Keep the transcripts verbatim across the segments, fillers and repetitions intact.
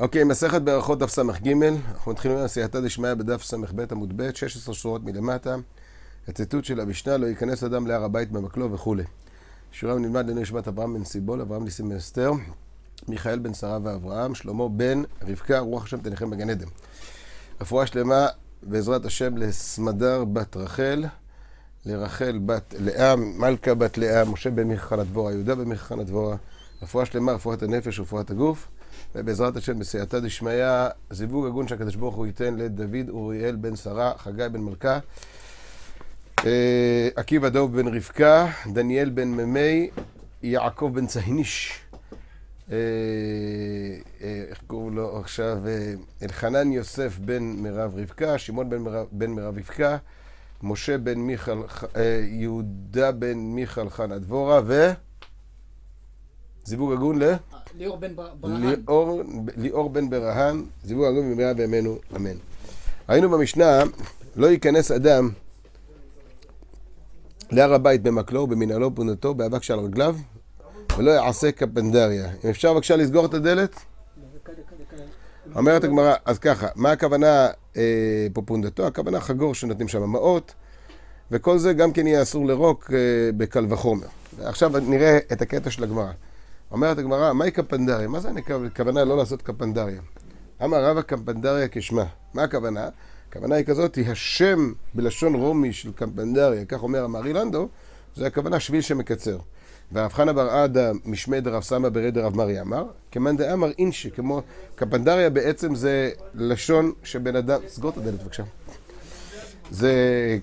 אוקיי, מסכת ברכות דף ס"ג, אנחנו מתחילים עם סייעתא דשמיא בדף ס"ב עמוד ב', שש עשרה שורות מלמטה, הציטוט של המשנה, לא ייכנס אדם להר הבית במקלו וכו'. שיעורם נלמד לנו נשמת אברהם בן סיבול, אברהם ניסים בן אסתר, מיכאל בן שרה ואברהם, שלמה בן רבקה, רוח השם תניחם בגן עדן. רפואה שלמה בעזרת השם לסמדר בת רחל, לרחל בת לאה, מלכה בת לאה, משה בן מיכה דבורה, יהודה בן מיכה דבורה, רפואה שלמה, רפואת הנפש ורפואת הגוף. ובעזרת השם בסייעתא דשמיא זיווג הגון שהקדוש ברוך הוא ייתן לדוד אוריאל בן שרה, חגי בן מלכה, עקיבא דוב בן רבקה, דניאל בן ממי, יעקב בן צהניש, איך קוראים לו עכשיו, אלחנן יוסף בן מירב רבקה, שמעון בן מירב רבקה, משה בן מיכל, יהודה בן מיכל חנה דבורה, ו... זיווג הגון ל... ליאור בן ברהן. ליאור, ליאור בן ברהן, זיווג הגון במהרה בימינו, אמן. ראינו במשנה, לא ייכנס אדם להר הבית במקלו, במנהלו ובפונתו, באבק שעל רגליו, ולא יעשה קפנדריה. אם אפשר בבקשה לסגור את הדלת? אומרת הגמרא, אז ככה, מה הכוונה אה, פה פונדתו? הכוונה חגור שנותנים שם מעות, וכל זה גם כן יהיה אסור לרוק אה, בקל וחומר. עכשיו נראה את הקטע של הגמרא. אומרת הגמרא, מהי קפנדריה? מה זה הכוונה לא לעשות קפנדריה? אמר רבא קפנדריה כשמה. מה הכוונה? הכוונה היא כזאת, היא השם בלשון רומי של קפנדריה, כך אומר אמרי לנדו, זה הכוונה שביל שמקצר. והרב חנה בר עדה משמי דרב סמא ברי דרב מרי אמר, כמאן דאמר אינשי, כמו קפנדריה בעצם זה לשון שבן אדם, סגור את הדלת בבקשה. זה,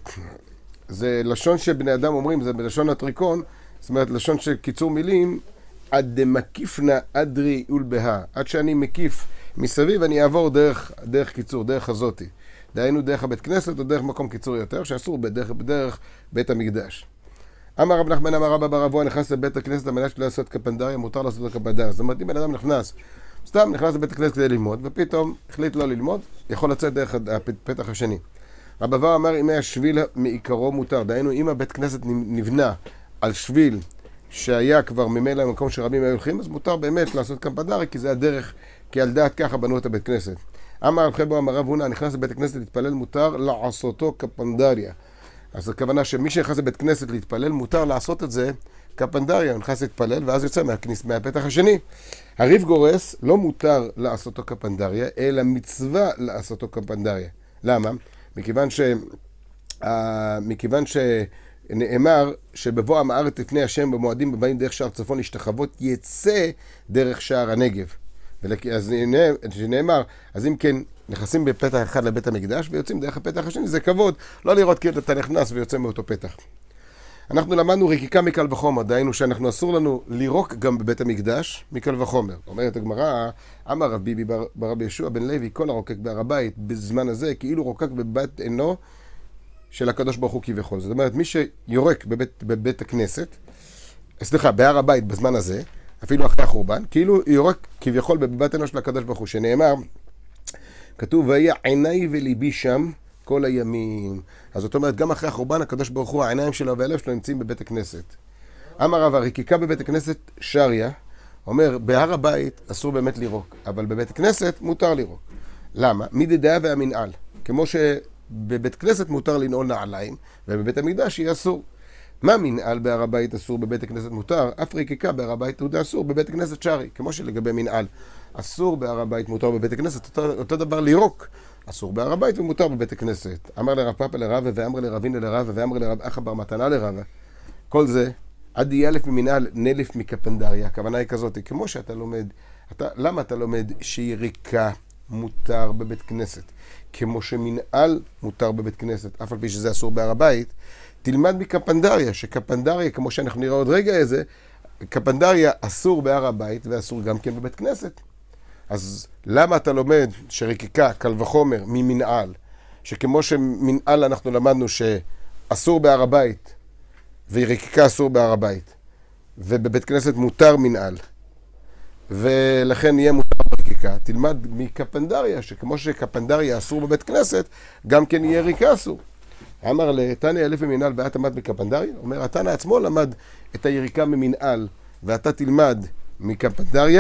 זה לשון שבני אדם אומרים, זה בלשון הטריקון, זאת אומרת לשון של קיצור מילים, עד דמקיפנה אדרי ולבה, עד שאני מקיף מסביב אני אעבור דרך, דרך קיצור, דרך הזאתי. דהיינו דרך הבית כנסת או דרך מקום קיצור יותר, שאסור בדרך, בדרך בית המקדש. אמר רב נחמן אמר רבא בר אבוה, נכנס לבית הכנסת על מנת שלא לעשות קפנדריה, מותר לעשות קפנדריה. זאת אומרת, אם בן אדם נכנס, סתם נכנס לבית הכנסת כדי ללמוד, ופתאום החליט לא ללמוד, יכול לצאת דרך הפתח השני. רב אבוה אמר, אם היה שביל מעיקרו מותר, דהיינו אם הבית כנסת נבנה על שביל שהיה כבר ממילא במקום שרבים היו הולכים, אז מותר באמת לעשות קפנדריה, כי זה הדרך, כי על דעת ככה בנו את הבית כנסת. אמר רב חבו אמר רב הונא, נכנס לבית הכנסת להתפלל, מותר לעשותו קפנדריה. אז הכוונה שמי שנכנס לבית כנסת להתפלל, מותר לעשות את זה קפנדריה, הוא נכנס להתפלל ואז יוצא מהכניס, מהפתח השני. הריב גורס, לא מותר לעשותו קפנדריה, אלא מצווה לעשותו קפנדריה. למה? מכיוון ש... מכיוון ש... נאמר שבבוא עם הארץ לפני השם במועדים בבאים דרך שער צפון להשתחוות יצא דרך שער הנגב. אז נאמר, אז אם כן נכנסים בפתח אחד לבית המקדש ויוצאים דרך הפתח השני, זה כבוד, לא לראות כאילו אתה נכנס ויוצא מאותו פתח. אנחנו למדנו ריקיקה מקל וחומר, דהיינו שאנחנו אסור לנו לירוק גם בבית המקדש מקל וחומר. אומרת הגמרא, אמר רב ביבי ברבי ישוע בן לוי, כל הרוקק בהר הבית בזמן הזה כאילו רוקק בבת עינו של הקדוש ברוך הוא כביכול. זאת אומרת, מי שיורק בבית, בבית הכנסת, סליחה, בהר הבית בזמן הזה, אפילו אחרי החורבן, כאילו יורק כביכול בבת עינו של הקדוש ברוך הוא, שנאמר, כתוב, והיה עיניי וליבי שם כל הימים. אז זאת אומרת, גם אחרי החורבן, הקדוש ברוך הוא, העיניים שלו והלב שלו נמצאים בבית הכנסת. אמר רב, הריקיקה בבית הכנסת שריה, אומר, בהר הבית אסור באמת לירוק, אבל בבית הכנסת מותר לירוק. למה? מדדעה והמנעל. כמו ש... בבית כנסת מותר לנעול נעליים, ובבית המקדש יהיה אסור. מה מנעל בהר הבית אסור, בבית הכנסת מותר? אף ריקיקה בהר הבית הוא אסור, בבית הכנסת שרי, כמו שלגבי מנעל. אסור בהר הבית, מותר בבית הכנסת, אותו, אותו דבר לירוק. אסור בהר הבית ומותר בבית הכנסת. אמר לרב פאפה לרבא, ואמר לרבינה לרבא, ואמר לרב אחא בר מתנה לרבא. כל זה, עד יהיה אלף ממנעל, נלף מקפנדריה. הכוונה היא כזאת, כמו שאתה לומד, אתה, למה אתה לומד שיריקה מותר בבית כנסת? כמו שמנעל מותר בבית כנסת, אף על פי שזה אסור בהר הבית, תלמד מקפנדריה, שקפנדריה, כמו שאנחנו נראה עוד רגע איזה, קפנדריה אסור בהר הבית ואסור גם כן בבית כנסת. אז למה אתה לומד שריקיקה, קל וחומר, ממנעל, שכמו שמנעל אנחנו למדנו שאסור בהר הבית, וריקיקה אסור בהר הבית, ובבית כנסת מותר מנעל, ולכן יהיה מותר בריקיקה, תלמד מקפנדריה, שכמו שקפנדריה אסור בבית כנסת, גם כן יהיה ריקה אסור. אמר לתניא אלף ממנעל ואת למד מקפנדריה? אומר, התנא עצמו למד את היריקה ממנעל, ואתה תלמד מקפנדריה,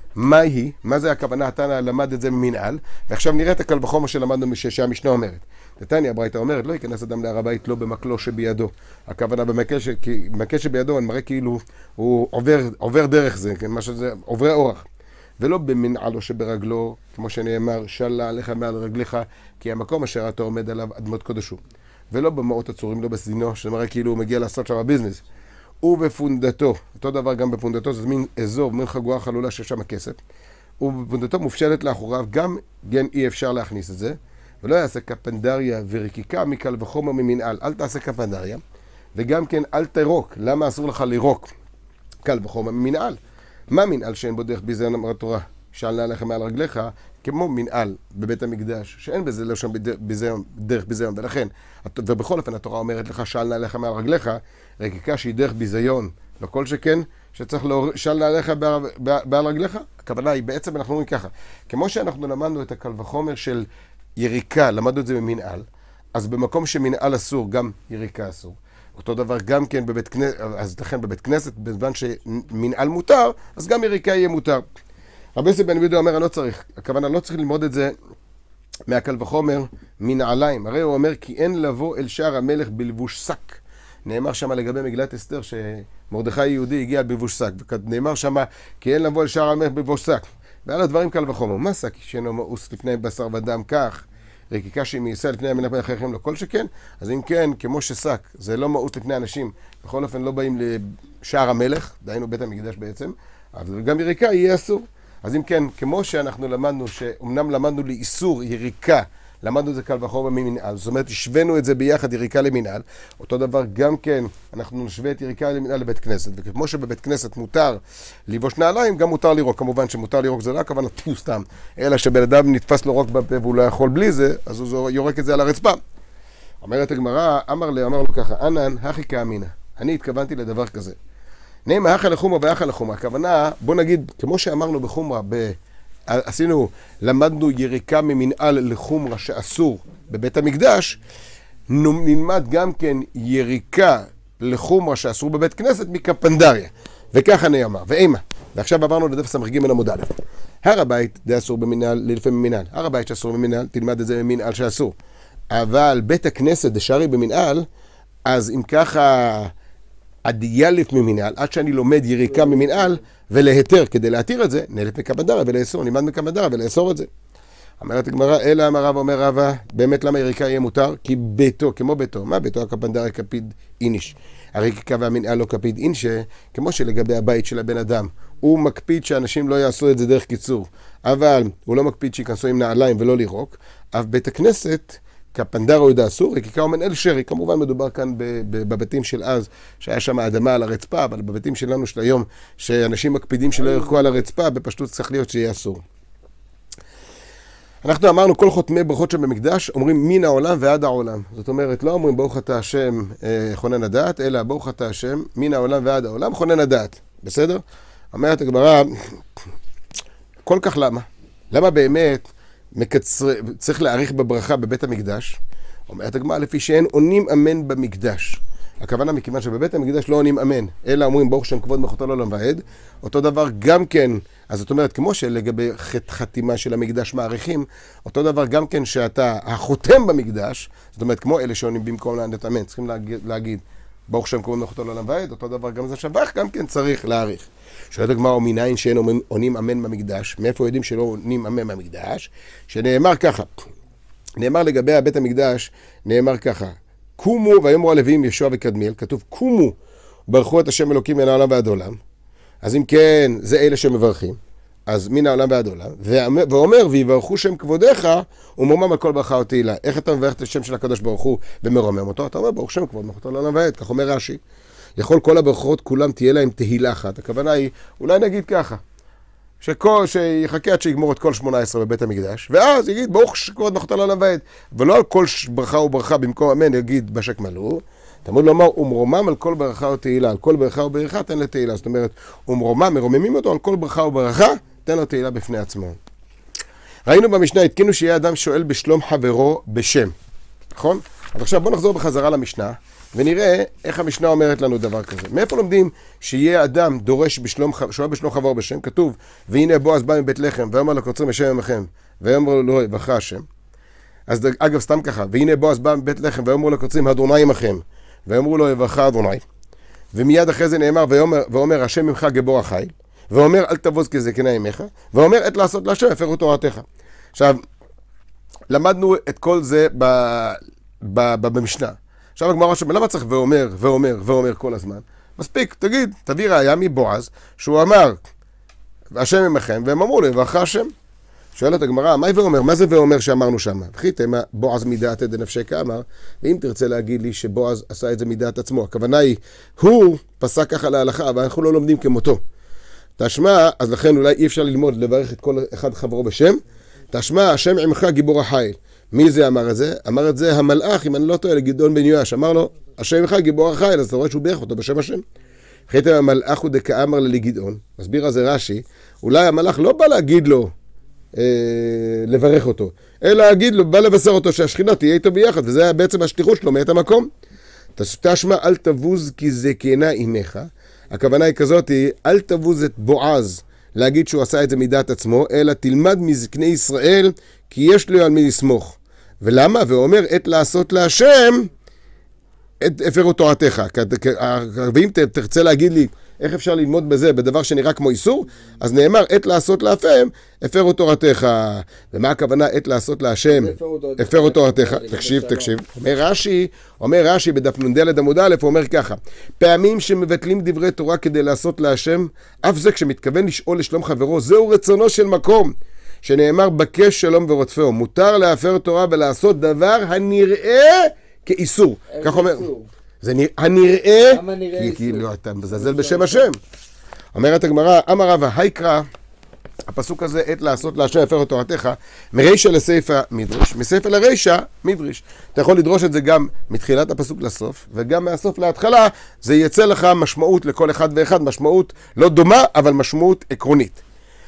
מה היא? מה זה הכוונה? התנא למד את זה ממנהל, ועכשיו נראה את הקל וחומר שלמדנו שהמשנה אומרת. נתניה הברייתא אומרת, לא ייכנס אדם להר הבית לא במקלו שבידו. הכוונה במקל שבידו, אני מראה כאילו הוא עובר, עובר דרך זה, מה שזה, עוברי אורח. ולא במנעלו שברגלו, כמו שנאמר, שלה עליך מעל רגליך, כי המקום אשר אתה עומד עליו אדמות קודשו. ולא במאות הצורים, לא בסדינו, שמראה כאילו הוא מגיע לעשות שם הביזנס. ובפונדתו, אותו דבר גם בפונדתו, זה מין אזור, מין חגורה חלולה שיש שם כסף. ובפונדתו מופשלת לאחוריו, גם כן אי אפשר להכניס את זה. ולא יעשה קפנדריה ורקיקה מקל וחומר ממנעל. אל תעשה קפנדריה, וגם כן אל תירוק. למה אסור לך לירוק קל וחומר ממנעל? מה מנעל שאין בו דרך ביזיון אמרת תורה? שאלנה עליך מעל רגליך, כמו מנעל בבית המקדש, שאין בזה לא שם ביזיון, דרך ביזיון, ולכן, ובכל אופן התורה אומרת לך, שאלנה עליך מעל רגליך, רקיקה שהיא דרך ביזיון, לא כל שכן, שצריך להוריד, שאלנה עליך בעל רגליך, הכוונה היא בעצם, אנחנו אומרים ככה, כמו שאנחנו למדנו את הקל וחומר של יריקה, למדנו את זה במנעל, אז במקום שמנעל אסור, גם יריקה אסור. אותו דבר גם כן בבית כנסת, אז לכן בבית כנסת, בזמן שמנעל מותר, אז גם יריקה יהיה מותר. רבי יוסי בן יהודה אומר, אני לא צריך, הכוונה לא צריך ללמוד את זה מהקל וחומר מנעליים. הרי הוא אומר, כי אין לבוא אל שער המלך בלבוש שק. נאמר שם לגבי מגילת אסתר, שמרדכי יהודי הגיע בלבוש שק. נאמר שם, כי אין לבוא אל שער המלך בלבוש שק. ועל הדברים קל וחומר, מה שק שאינו מאוס לפני בשר ודם כך? רקיקה שהיא מייסה לפני המלך מלכים, לא כל שכן. אז אם כן, כמו ששק, זה לא מאוס לפני אנשים, בכל אופן לא באים לשער המלך, דהיינו בית המקדש בעצם, אבל גם יריקה יהיה אסור. אז אם כן, כמו שאנחנו למדנו, שאומנם למדנו לאיסור יריקה, למדנו את זה קל וחומר ממנעל, זאת אומרת, השווינו את זה ביחד יריקה למנעל, אותו דבר גם כן, אנחנו נשווה את יריקה למנעל לבית כנסת, וכמו שבבית כנסת מותר לבוש נעליים, גם מותר לירוק, כמובן שמותר לירוק זה לא הכוונה תפוס סתם, אלא שבן אדם נתפס לו רוק בפה והוא לא יכול בלי זה, אז הוא יורק את זה על הרצפה. אומרת הגמרא, אמר לי, אמר לו ככה, אנן, הכי כאמינה, אני התכוונתי לדבר כזה. נאמר, אחלה לחומרה ואחלה לחומרה. הכוונה, בוא נגיד, כמו שאמרנו בחומרה, ב... עשינו, למדנו יריקה ממנעל לחומרה שאסור בבית המקדש, נלמד גם כן יריקה לחומרה שאסור בבית כנסת מקפנדריה. וככה נאמר, ואימה. ועכשיו עברנו לדף סמ"ג עמוד א'. הר הבית די אסור במנעל, ללפי ממנעל. הר הבית שאסור במנעל, תלמד את זה ממנעל שאסור. אבל בית הכנסת דשארי במנעל, אז אם ככה... עד ילף ממנעל, עד שאני לומד יריקה ממנעל ולהתר, כדי להתיר את זה, נלף מקפנדריה ולאסור, נלמד מקפנדריה ולאסור את זה. אומרת הגמרא, אלא אמר רבא, אומר רבא, באמת למה יריקה יהיה מותר? כי ביתו, כמו ביתו, מה ביתו? הקפנדריה כפיד איניש. הריקה והמנעל לא כפיד אינשה, כמו שלגבי הבית של הבן אדם, הוא מקפיד שאנשים לא יעשו את זה דרך קיצור, אבל הוא לא מקפיד שיכנסו עם נעליים ולא לירוק, אף בית הכנסת, קפנדריה הוא יודע אסור, רקיקה ומנעל שרי, כמובן מדובר כאן בבתים של אז, שהיה שם אדמה על הרצפה, אבל בבתים שלנו של היום, שאנשים מקפידים שלא ירקו על הרצפה, בפשטות צריך להיות שיהיה אסור. אנחנו אמרנו, כל חותמי ברכות שבמקדש, אומרים מן העולם ועד העולם. זאת אומרת, לא אומרים ברוך אתה השם חונן הדעת, אלא ברוך אתה השם מן העולם ועד העולם חונן הדעת. בסדר? אומרת הגמרא, כל כך למה? למה באמת מקצר, צריך להאריך בברכה בבית המקדש? אומרת הגמרא, לפי שאין עונים אמן במקדש. הכוונה מכיוון שבבית המקדש לא עונים אמן, אלא אומרים ברוך שם כבוד מלכותו לעולם ועד. אותו דבר גם כן, אז זאת אומרת, כמו שלגבי חתימה של המקדש מעריכים, אותו דבר גם כן שאתה החותם במקדש, זאת אומרת, כמו אלה שעונים במקום לענות אמן, צריכים להגיד, להגיד ברוך שם כבוד מלכותו לעולם ועד, אותו דבר גם זה שבח, גם כן צריך להאריך. שואלת הגמרא, מניין שאין עונים אמן במקדש, מאיפה יודעים שלא עונים אמן במקדש? שנאמר ככה, נאמר לגבי בית המקדש, נאמר ככה, קומו ויאמרו הלוויים יהושע וקדמיאל, כתוב קומו ברכו את השם אלוקים מן העולם ועד עולם. אז אם כן, זה אלה שמברכים, אז מן העולם ועד עולם, ואומר ויברכו שם כבודך ומרומם על כל ברכה ותהילה. איך אתה מברך את השם של הקדוש ברוך הוא ומרומם אותו? אתה אומר ברוך שם כבוד מלכותו לעולם ועד, כך אומר רש"י. יכול כל הברכות כולם תהיה להם תהילה אחת. הכוונה היא, אולי נגיד ככה, שכל, שיחכה עד שיגמור את כל שמונה עשרה בבית המקדש, ואז יגיד ברוך כבוד מלכותו לעולם ועד, ולא על כל ברכה וברכה במקום אמן יגיד בשק מלאו, תמוד לומר, ומרומם על כל ברכה ותהילה, על כל ברכה וברכה תן לתהילה, זאת אומרת, ומרומם, מרוממים אותו על כל ברכה וברכה, תן לו תהילה בפני עצמו. ראינו במשנה, התקינו שיהיה אדם שואל בשלום חברו בשם, נכון? אז עכשיו בוא נחזור בחזרה למשנה, ונראה איך המשנה אומרת לנו דבר כזה. מאיפה לומדים שיהיה אדם דורש בשלום, שואה בשלום חברו בשם? כתוב, והנה בועז בא מבית לחם, ואומר לקוצרים השם עמכם, ואומר לו יברך השם. אז אגב, סתם ככה, והנה בועז בא מבית לחם, ואומר לקוצרים, אדוני עמכם, ואומרו לו יברך אדוני. ומיד אחרי זה נאמר, ואומר, ואומר השם ממך גבור החיל, ואומר אל תבוז כזקנה עמך, ואומר עת לעשות להשם הפרו תורתך. עכשיו, למדנו את כל זה ב, ב, ב, במשנה. עכשיו הגמרא שומע, למה צריך ואומר, ואומר, ואומר כל הזמן? מספיק, תגיד, תביא ראיה מבועז, שהוא אמר, השם עמכם, והם אמרו לו, יברך השם. שואלת הגמרא, מה ואומר? מה זה ואומר שאמרנו שם? וחיתם, בועז מדעת דנפשך אמר, ואם תרצה להגיד לי שבועז עשה את זה מדעת עצמו, הכוונה היא, הוא פסק ככה להלכה, אבל אנחנו לא לומדים כמותו. תשמע, אז לכן אולי אי אפשר ללמוד, לברך את כל אחד חברו בשם. תשמע, השם עמך גיבור החיל. מי זה אמר את זה? אמר את זה המלאך, אם אני לא טועה, לגדעון בן יואש. אמר לו, השם עמך גיבור החיל, אז אתה רואה שהוא בירך אותו בשם השם. וחיתם, המלאך הוא דקאמר לגדעון. מסביר על זה רש"י, אולי המלאך לא בא להגיד לו, אה, לברך אותו, אלא להגיד לו, בא לבשר אותו שהשכינה תהיה איתו ביחד, וזה היה בעצם השליחות שלו מאת המקום. תשמע, אל תבוז כי זקנה עמך. הכוונה היא כזאת, אל תבוז את בועז להגיד שהוא עשה את זה מדעת עצמו, אלא תלמד מזקני ישראל, כי יש לו על מי לסמוך. ולמה? ואומר, עת לעשות להשם, את הפרו תורתך. ואם תרצה להגיד לי, איך אפשר ללמוד בזה, בדבר שנראה כמו איסור? אז נאמר, עת לעשות להפם, הפרו תורתך. ומה הכוונה, עת לעשות להשם, הפרו תורתך? תקשיב, תקשיב. אומר רש"י, אומר רש"י בדף נ"ד עמוד א', הוא אומר ככה, פעמים שמבטלים דברי תורה כדי לעשות להשם, אף זה כשמתכוון לשאול לשלום חברו, זהו רצונו של מקום, שנאמר בקש שלום ורודפהו. מותר להפר תורה ולעשות דבר הנראה כאיסור. כך אומר. זה הנראה, כי כאילו אתה מזלזל בשם השם. אומרת הגמרא, אמר רבא, היקרא, הפסוק הזה, עת לעשות להשם הפר תורתך, מרישא לסיפא מדרש, מסיפא לרישא מדרש. אתה יכול לדרוש את זה גם מתחילת הפסוק לסוף, וגם מהסוף להתחלה, זה יצא לך משמעות לכל אחד ואחד, משמעות לא דומה, אבל משמעות עקרונית.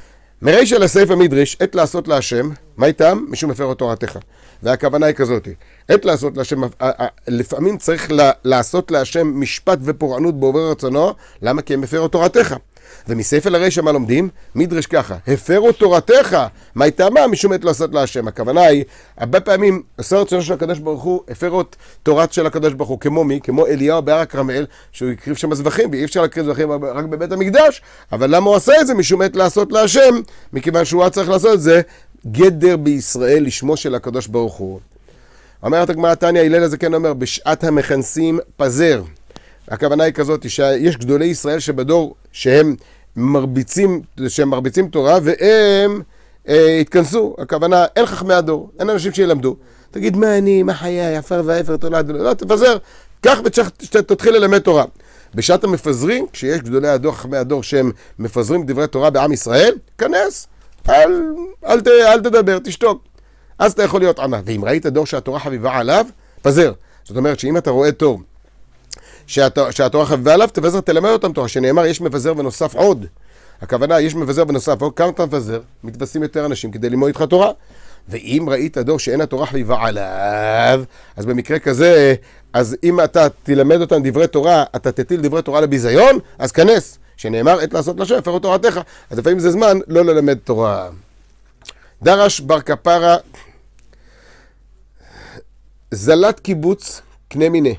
מרישא לסיפא מדרש, עת לעשות להשם, מה איתם? משום הפר תורתך. והכוונה היא כזאת, עת לעשות להשם, לפעמים צריך לעשות להשם משפט ופורענות בעובר רצונו, למה? כי הם הפרו תורתך. ומספר לרישא מה לומדים? מדרש ככה, הפרו תורתך, מה איתמה? משום עת לעשות להשם. הכוונה היא, הרבה פעמים עשה רצונו של הקדוש ברוך הוא, הפרו תורת של הקדוש ברוך הוא, כמו מי? כמו אליהו בהר הכרמל, שהוא הקריב שם זבחים, ואי אפשר להקריב זבחים רק בבית המקדש, אבל למה הוא עשה את זה? משום עת לעשות להשם, מכיוון שהוא היה צריך לעשות את זה, גדר בישראל לשמו של הקדוש ברוך הוא. אומרת הגמרא תניא, הלל הזקן אומר, בשעת המכנסים פזר. הכוונה היא כזאת, שיש גדולי ישראל שבדור שהם מרביצים, שהם מרביצים תורה, והם אה, התכנסו. הכוונה, אין חכמי הדור, אין אנשים שילמדו. תגיד, מה אני, מה חיי, עפר ואפר, תולד, לא, תפזר. כך ותתחיל ללמד תורה. בשעת המפזרים, כשיש גדולי הדור, חכמי הדור, שהם מפזרים דברי תורה בעם ישראל, כנס. אל, אל, ת, אל תדבר, תשתוק. אז אתה יכול להיות עמה. ואם ראית דור שהתורה חביבה עליו, פזר. זאת אומרת שאם אתה רואה תור שהתורה, שהתורה חביבה עליו, תפזר, תלמד אותם תורה. שנאמר, יש מבזר ונוסף עוד. הכוונה, יש מבזר ונוסף עוד. כמה אתה מבזר? מתווספים יותר אנשים כדי ללמוד איתך תורה. ואם ראית דור שאין התורה חביבה עליו, אז במקרה כזה, אז אם אתה תלמד אותם דברי תורה, אתה תטיל דברי תורה לביזיון, אז כנס. שנאמר, עת לעשות להשם, הפרו תורתך. אז לפעמים זה זמן לא ללמד תורה. דרש בר כפרה, זלת קיבוץ קנה מיני.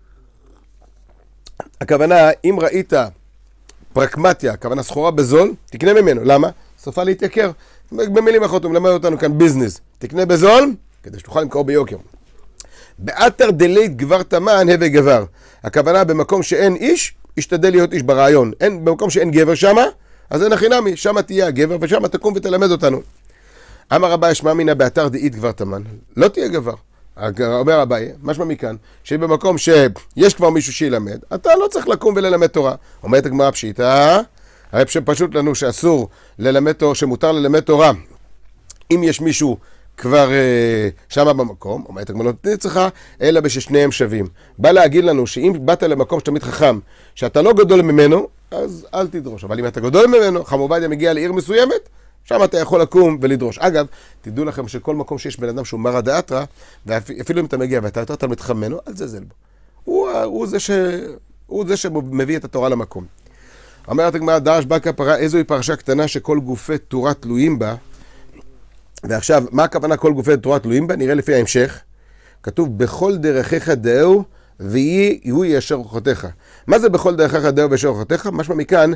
הכוונה, אם ראית פרקמטיה, הכוונה סחורה בזול, תקנה ממנו. למה? סופה להתייקר. במילים אחרות, הוא מלמד אותנו כאן ביזנס. תקנה בזול, כדי שתוכל למכור ביוקר. באתר דלית גבר תמן, הווה גבר. הכוונה, במקום שאין איש, ישתדל להיות איש ברעיון. אין, במקום שאין גבר שמה, אז אין הכי נמי, שמה תהיה הגבר, ושמה תקום ותלמד אותנו. אמר רבי ישמע מינה באתר דאית גבר תמן, לא תהיה גבר. אומר רבי, משמע מכאן, שבמקום שיש כבר מישהו שילמד, אתה לא צריך לקום וללמד תורה. אומרת הגמרא פשיטא, הרי פשוט לנו שאסור ללמד תורה, שמותר ללמד תורה, אם יש מישהו כבר שמה במקום, אומרת הגמרא, לא תצריך, אלא בששניהם שווים. בא להגיד לנו שאם באת למקום שתמיד חכם, שאתה לא גדול ממנו, אז אל תדרוש. אבל אם אתה גדול ממנו, חם עובדיה מגיע לעיר מסוימת, שם אתה יכול לקום ולדרוש. אגב, תדעו לכם שכל מקום שיש בן אדם שהוא מרא דאתרא, ואפילו אם אתה מגיע ואתה יותר תלמיד חכם ממנו, אל תזלזל בו. הוא, הוא, זה ש, הוא זה שמביא את התורה למקום. אומרת הגמרא, דרש בה כפרה, איזוהי פרשה קטנה שכל גופי תורה תלויים בה. ועכשיו, מה הכוונה כל גופי תורה תלויים בה? נראה לפי ההמשך. כתוב, בכל דרכיך דאו, והוא ישר אורחותיך. מה זה בכל דרכיך דאו וישר אורחותיך? משמע מכאן,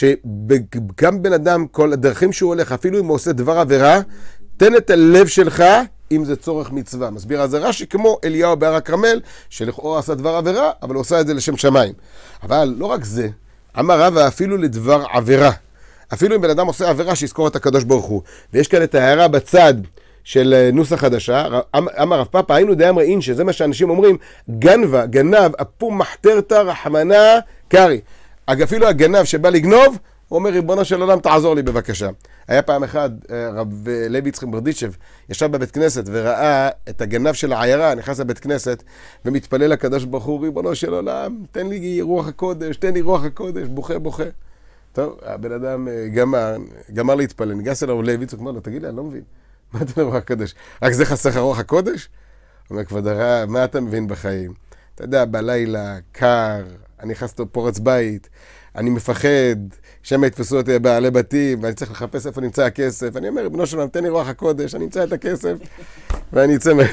שגם בן אדם, כל הדרכים שהוא הולך, אפילו אם הוא עושה דבר עבירה, תן את הלב שלך, אם זה צורך מצווה. מסביר אז רש"י כמו אליהו בהר הכרמל, שלכאורה עשה דבר עבירה, אבל הוא עושה את זה לשם שמיים. אבל לא רק זה, אמר רבא אפילו לדבר עבירה. אפילו אם בן אדם עושה עבירה, שיזכור את הקדוש ברוך הוא. ויש כאן את ההערה בצד של נוסח חדשה. אמר רב פאפא, היינו דאמרי אין, שזה מה שאנשים אומרים, גנבה, גנב, אפום מחתרתא רחמנא קרי. אפילו הגנב שבא לגנוב, הוא אומר, ריבונו של עולם, תעזור לי בבקשה. היה פעם אחד, רב לוי יצחק ברדיצ'ב, ישב בבית כנסת וראה את הגנב של העיירה, נכנס לבית כנסת, ומתפלל לקדוש ברוך הוא, ריבונו של עולם, תן לי רוח הקודש, תן לי רוח הקודש, בוכה, בוכה. טוב, הבן אדם גמר, גמר להתפלל, ניגש אליו לוי יצחק, אמר לו, תגיד לי, אני לא מבין, מה אתה רוח הקודש? רק זה חסך רוח הקודש? הוא אומר, כבוד הרב, מה אתה מבין בחיים? אתה יודע, בלילה, קר, אני נכנס לו פורץ בית, אני מפחד, שמא יתפסו אותי בעלי בתים, ואני צריך לחפש איפה נמצא הכסף. אני אומר, בנו שלום, תן לי רוח הקודש, אני אמצא את הכסף, ואני אצא מה...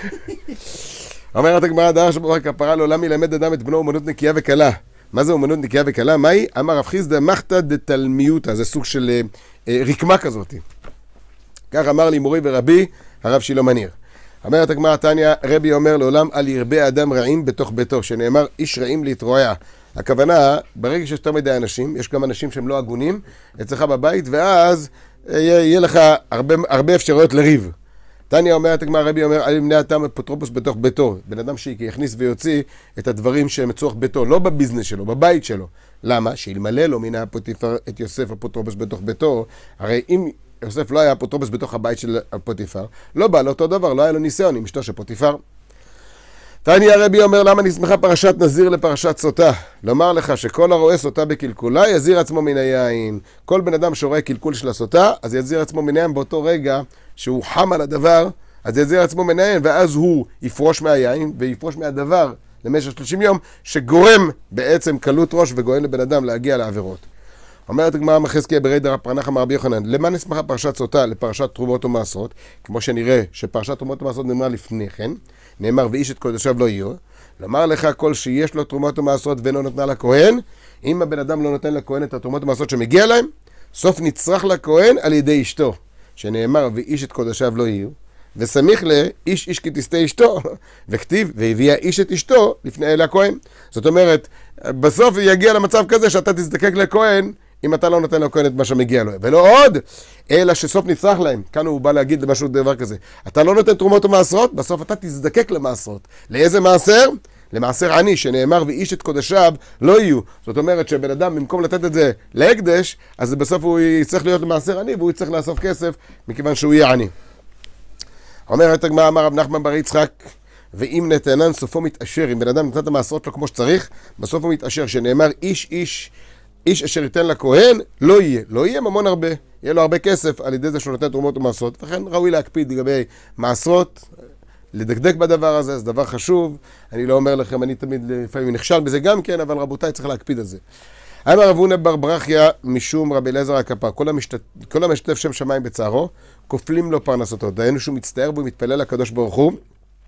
אומרת הגמרא, דרש בה כפרה, לעולם ילמד אדם את בנו אומנות נקייה וקלה. מה זה אומנות נקייה וקלה? מהי? אמר רב חיסדא מחתא דתלמיותא, זה סוג של אה, רקמה כזאת. כך אמר לי מורי ורבי, הרב שילה מניר. אומרת הגמרא תניא, רבי אומר לעולם, אל ירבה אדם רעים בתוך ביתו, שנאמר, איש רעים להתרועע. הכוונה, ברגע שיש יותר מדי אנשים, יש גם אנשים שהם לא הגונים, אצלך בבית, ואז יהיה, יהיה לך הרבה, הרבה אפשרויות לריב. תניא אומרת, הגמרא, רבי אומר, אל ימנע אדם אפוטרופוס בתוך ביתו. בן אדם שיכניס ויוציא את הדברים שהם מצורך ביתו, לא בביזנס שלו, בבית שלו. למה? שאלמלא לו מן הפוטיפר את יוסף אפוטרופוס בתוך ביתו, הרי אם יוסף לא היה אפוטרופוס בתוך הבית של הפוטיפר, לא בא לאותו דבר, לא היה לו ניסיון עם אשתו של פוטיפר. תניא רבי אומר, למה נסמכה פרשת נזיר לפרשת סוטה? לומר לך שכל הרואה סוטה בקלקולה יזיר עצמו מן היין. כל בן אדם שרואה קלקול של הסוטה, אז יזיר עצמו מן היין באותו רגע שהוא חם על הדבר, אז יזיר עצמו מן היין, ואז הוא יפרוש מהיין ויפרוש מהדבר למשך שלושים יום, שגורם בעצם קלות ראש וגורם לבן אדם להגיע לעבירות. אומרת הגמרא מחזקיה ברי דרב פרנחה מרבי יוחנן, למה נסמכה פרשת סוטה לפרשת תרומות ומעשרות? כמו שנראה שפרשת תרומות ומעשרות נאמר לפני כן, נאמר ואיש את קודשיו לא יהיו. לומר לך כל שיש לו תרומות ומעשרות ואינו נתנה לכהן, אם הבן אדם לא נותן לכהן את התרומות ומעשרות שמגיע להם, סוף נצרך לכהן על ידי אשתו, שנאמר ואיש את קודשיו לא יהיו, וסמיך לאיש איש כי תסתה אשתו, וכתיב והביאה איש את אשתו לפני אלה הכהן. זאת אומרת, בסוף יגיע למצב כזה שאתה תזדקק לכהן, אם אתה לא נותן לכהן את מה שמגיע לו. ולא עוד, אלא שסוף נצרך להם. כאן הוא בא להגיד למשהו דבר כזה. אתה לא נותן תרומות ומעשרות, בסוף אתה תזדקק למעשרות. לאיזה מעשר? למעשר עני, שנאמר ואיש את קודשיו לא יהיו. זאת אומרת שבן אדם, במקום לתת את זה להקדש, אז בסוף הוא יצטרך להיות למעשר עני, והוא יצטרך לאסוף כסף, מכיוון שהוא יהיה עני. אומרת הגמרא, אמר רב נחמן בר יצחק, ואם נתנן סופו מתעשר, אם בן אדם נתן את המעשרות לו כמו שצריך, בסוף הוא מתעשר, שנאמר איש איש איש אשר ייתן לכהן, לא יהיה. לא יהיה ממון הרבה. יהיה לו הרבה כסף על ידי זה שהוא נותן תרומות ומעשרות. לכן ראוי להקפיד לגבי מעשרות, לדקדק בדבר הזה, זה דבר חשוב. אני לא אומר לכם, אני תמיד לפעמים נכשל בזה גם כן, אבל רבותיי צריך להקפיד על זה. אמר רב הונא בר ברכיה משום רבי אליעזר הכפר, כל, המשתת... כל המשתתף שם שמיים בצערו, כופלים לו פרנסתו. דהיינו שהוא מצטער והוא מתפלל לקדוש ברוך הוא.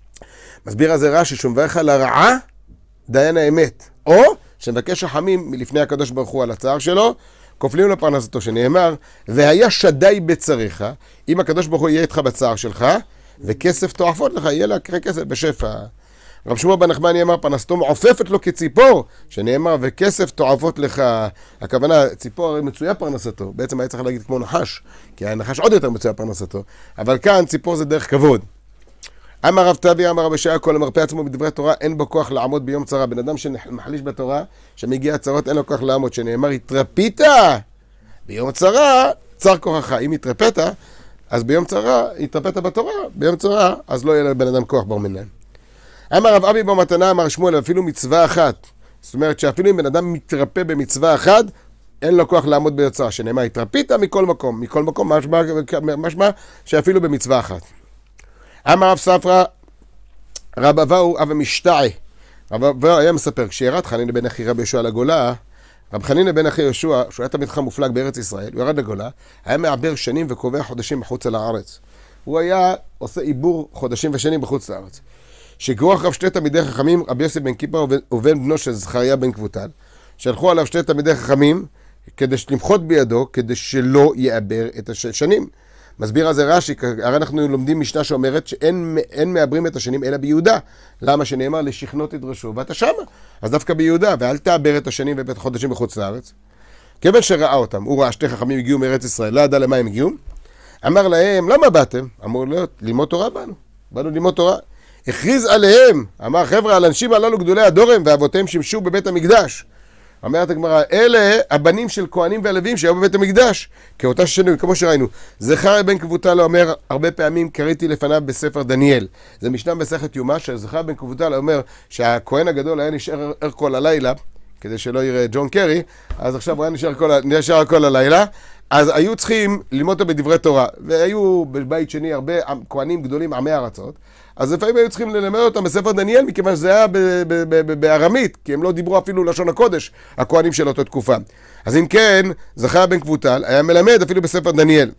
מסביר על זה רש"י, שמברך על הרעה, דיין האמת. או שמבקש רחמים מלפני הקדוש ברוך הוא על הצער שלו, כופלים לו פרנסתו, שנאמר, והיה שדי בצריך, אם הקדוש ברוך הוא יהיה איתך בצער שלך, וכסף תועפות לך, יהיה לה קרי כסף בשפע. רב שמואל בן נחמני אמר, פרנסתו מעופפת לו כציפור, שנאמר, וכסף תועפות לך. הכוונה, ציפור הרי מצויה פרנסתו, בעצם היה צריך להגיד כמו נחש, כי הנחש עוד יותר מצויה פרנסתו, אבל כאן ציפור זה דרך כבוד. אמר רב טביה, אמר רב ישעיה, כל המרפא עצמו בדברי תורה, אין בו כוח לעמוד ביום צרה. בן אדם שמחליש בתורה, שמגיע הצרות, אין לו כוח לעמוד, שנאמר, התרפית ביום צרה, צר כוחך. אם התרפית, אז ביום צרה, התרפית בתורה, ביום צרה, אז לא יהיה לבן אדם כוח בר מינן. אמר רב אבי במתנה, אמר שמואל, אפילו מצווה אחת. זאת אומרת שאפילו אם בן אדם מתרפא במצווה אחת, אין לו כוח לעמוד ביום צרה, שנאמר, התרפית מכל מקום. מכל מקום, משמע, משמע שאפילו במצווה אחת. אמר רב ספרא, רב אבאו אב המשתעי, והיה מספר, כשירד חנינא בן אחי רבי יהושע לגולה, רב חנינא בן אחי יהושע, שהוא היה תלמיד חכם מופלג בארץ ישראל, הוא ירד לגולה, היה מעבר שנים וקובע חודשים בחוץ לארץ. הוא היה עושה עיבור חודשים ושנים בחוץ לארץ. שגרו אחריו שתי תלמידי חכמים, רבי יוסף בן קיפר ובן בנו של זכריה בן כבותל, שלחו עליו שתי תלמידי חכמים כדי למחות בידו, כדי שלא יעבר את השנים. מסביר על זה רש"י, הרי אנחנו לומדים משנה שאומרת שאין אין מעברים את השנים אלא ביהודה. למה? שנאמר לשכנות תדרשו ואתה שמה. אז דווקא ביהודה, ואל תעבר את השנים ואת החודשים בחוץ לארץ. כיוון שראה אותם, הוא ראה שתי חכמים הגיעו מארץ ישראל, לא ידע למה הם הגיעו. אמר להם, למה באתם? אמרו לו, ללמוד תורה באנו. באנו ללמוד תורה. הכריז עליהם, אמר חבר'ה, על אנשים הללו גדולי הדורם ואבותיהם שימשו בבית המקדש. אומרת הגמרא, אלה הבנים של כהנים והלווים שהיו בבית המקדש, כאותה שנים, כמו שראינו. זכריה בן כבותל אומר הרבה פעמים, קראתי לפניו בספר דניאל. זה משנה מסכת יומא, שזכריה בן כבותל אומר שהכהן הגדול היה נשאר כל הלילה, כדי שלא יראה ג'ון קרי, אז עכשיו הוא היה נשאר כל, נשאר כל הלילה, אז היו צריכים ללמוד אותו בדברי תורה, והיו בבית שני הרבה כהנים גדולים, עמי ארצות, אז לפעמים היו צריכים ללמד אותם בספר דניאל, מכיוון שזה היה בארמית, כי הם לא דיברו אפילו לשון הקודש, הכהנים של אותו תקופה. אז אם כן, זכריה בן כבותל היה מלמד אפילו בספר דניאל.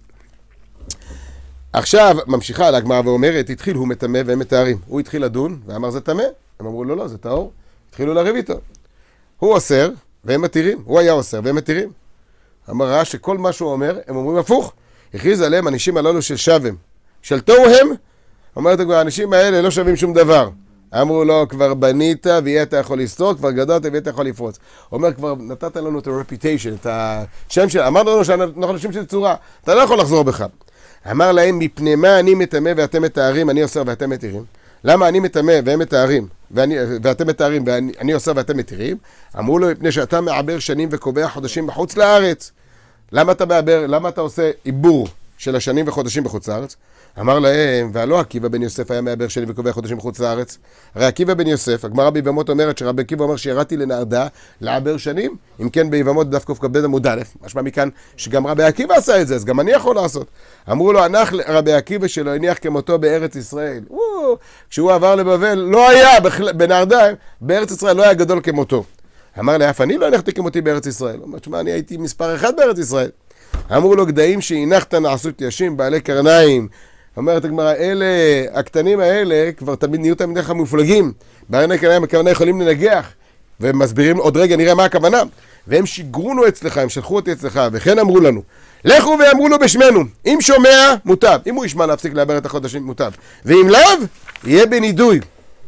עכשיו ממשיכה על הגמרא ואומרת, התחיל הוא מטמא והם מטהרים. הוא התחיל לדון ואמר זה טמא, הם אמרו לו לא, זה טהור. התחילו לריב איתו. הוא אוסר והם מתירים, הוא היה אוסר והם מתירים. אמר ראה שכל מה שהוא אומר, הם אומרים הפוך. הכריז עליהם אנשים הללו של שווים. של תוהו הם, אומרת, האנשים האלה לא שווים שום דבר. אמרו לו, כבר בנית ויהיה אתה יכול לסתור, כבר גדלת ויהיה אתה יכול לפרוץ. אומר, כבר נתת לנו את ה-reputation, את השם של... אמרנו לנו שאנחנו אנשים של צורה, אתה לא יכול לחזור בך. אמר להם, מפני מה אני מטמא ואתם מתארים, אני אוסר ואתם מתירים? למה אני מטמא והם מתארים, ואני, ואתם מתארים ואני אוסר ואתם מתירים? אמרו לו, מפני שאתה מעבר שנים וקובע חודשים בחוץ לארץ. למה אתה מעבר, למה אתה עושה עיבור של השנים וחודשים בחוץ לארץ? אמר להם, והלא עקיבא בן יוסף היה מעבר שנים וקובע חודשים בחוץ לארץ. הרי עקיבא בן יוסף, הגמרא ביבמות אומרת שרבי עקיבא אומר שירדתי לנהרדה לעבר שנים, אם כן ביבמות דף קכ"ב עמוד א', משמע מכאן שגם רבי עקיבא עשה את זה, אז גם אני יכול לעשות. אמרו לו, הנח רבי עקיבא שלא הניח כמותו בארץ ישראל. וואו, כשהוא עבר לבבל, לא היה בנהרדה, בארץ ישראל לא היה גדול כמותו. אמר לי, אף אני לא הנחתי כמותי בארץ ישראל. אמר, תשמע, אני הייתי מספר אחד בארץ ישראל. אמרו לו, גדיים שהנחת נעשו תיישים, בעלי קרניים. אומרת הגמרא, אלה, הקטנים האלה, כבר תמיד נהיו תמיד לך מופלגים. בעלי קרניים, הכוונה יכולים לנגח. והם מסבירים, עוד רגע נראה מה הכוונה. והם שיגרונו אצלך, הם שלחו אותי אצלך, וכן אמרו לנו. לכו ואמרו לו בשמנו, אם שומע, מוטב. אם הוא ישמע להפסיק לעבר את החודשים, מוטב. ואם לאו, יהיה בנידוי.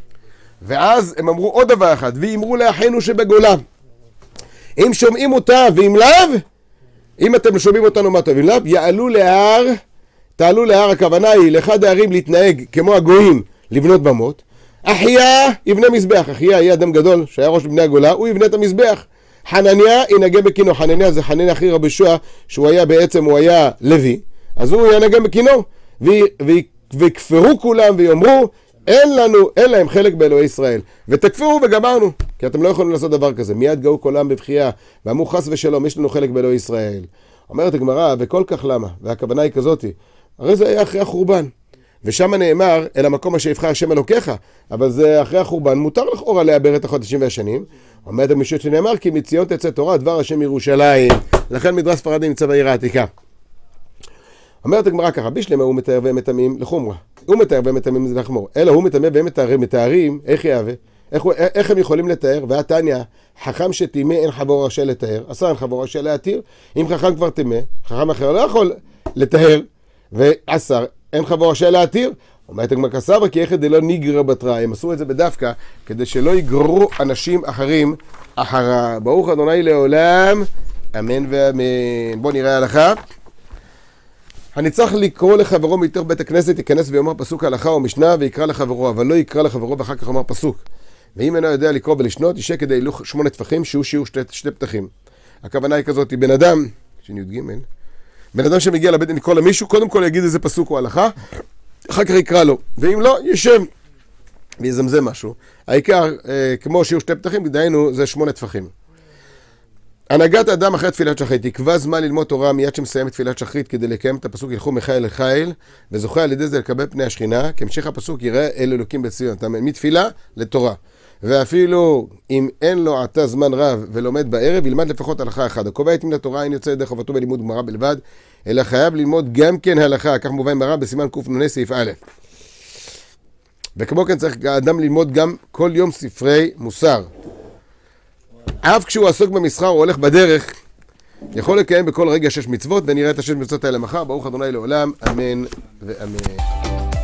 ואז הם אמרו עוד דבר אחד, ואמרו לאחינו שבגולה. אם שומעים אותה ואם לאו, אם אתם שומעים אותנו מה טוב, אם לאו, יעלו להר, תעלו להר, הכוונה היא לאחד הערים להתנהג כמו הגויים לבנות במות. אחיה יבנה מזבח, אחיה יהיה אדם גדול שהיה ראש בני הגולה, הוא יבנה את המזבח. חנניה ינגן בקינו, חנניה זה חנניה אחי רבי יהושע, שהוא היה בעצם, הוא היה לוי, אז הוא ינגן בקינו, וכפרו כולם ויאמרו, אין לנו, אין להם חלק באלוהי ישראל. ותכפרו וגמרנו, כי אתם לא יכולים לעשות דבר כזה. מיד גאו קולם בבכייה, ואמרו חס ושלום, יש לנו חלק באלוהי ישראל. אומרת הגמרא, וכל כך למה? והכוונה היא כזאת, הרי זה היה אחרי החורבן. ושם נאמר, אל המקום אשר יבחר השם אלוקיך, אבל זה אחרי החורבן, מותר לכאורה לעבר את החודשים והשנים. אומרת המשנה שנאמר, כי מציון תצא תורה, דבר השם ירושלים. לכן מדרש ספרדי נמצא בעיר העתיקה. אומרת הגמרא ככה, בשלמה הוא מתאר והם מטמאים לחומרה. הוא מתאר והם מטמאים זה לחמור. אלא הוא מטמא והם מתארים, מתארים, איך יהווה? איך, איך הם יכולים לתאר? והתניא, חכם שטימא אין חבור רשאי לתאר, עשה אין חבור רשאי להתיר. אם חכם כבר טימא, חכם אחר לא יכול לתאר, ועשר אין חבור רשאי להתיר. אומרת הגמרא כסברה, כי איך דלא ניגרא בתרא, הם עשו את זה בדווקא, כדי שלא יגררו אנשים אחרים אחרה. ברוך אדוני לעולם, אמן ואמן. בוא נראה הלכה. אני צריך לקרוא לחברו מתוך בית הכנסת, ייכנס ויאמר פסוק הלכה או משנה ויקרא לחברו, אבל לא יקרא לחברו ואחר כך אומר פסוק. ואם אינו יודע לקרוא ולשנות, ישק כדי הילוך שמונה טפחים, שהוא שיעור שתי, שתי פתחים. הכוונה היא כזאת, בן אדם, שני ג' בן אדם שמגיע לבית דין לקרוא למישהו, קודם כל יגיד איזה פסוק או הלכה, אחר כך יקרא לו, ואם לא, ישב ויזמזם משהו. העיקר, אה, כמו שיעור שתי פתחים, דהיינו, זה שמונה טפחים. הנהגת האדם אחרי תפילת שחרית, יקבע זמן ללמוד תורה מיד שמסיים את תפילת שחרית כדי לקיים את הפסוק ילכו מחיל לחיל, וזוכה על ידי זה לקבל פני השכינה, כהמשך הפסוק יראה אל אלוקים בציון, מתפילה לתורה. ואפילו אם אין לו עתה זמן רב ולומד בערב, ילמד לפחות הלכה אחת. הקובע את מן התורה אין יוצא ידי חובתו בלימוד גמרא בלבד, אלא חייב ללמוד גם כן הלכה, כך מובן ברב בסימן קנ"ה סעיף א'. וכמו כן צריך האדם ללמוד גם כל יום ספרי מוסר. אף כשהוא עסוק במסחר או הולך בדרך, יכול לקיים בכל רגע שש מצוות, ונראה את השש מצוות האלה מחר. ברוך ה' לעולם, אמן ואמן.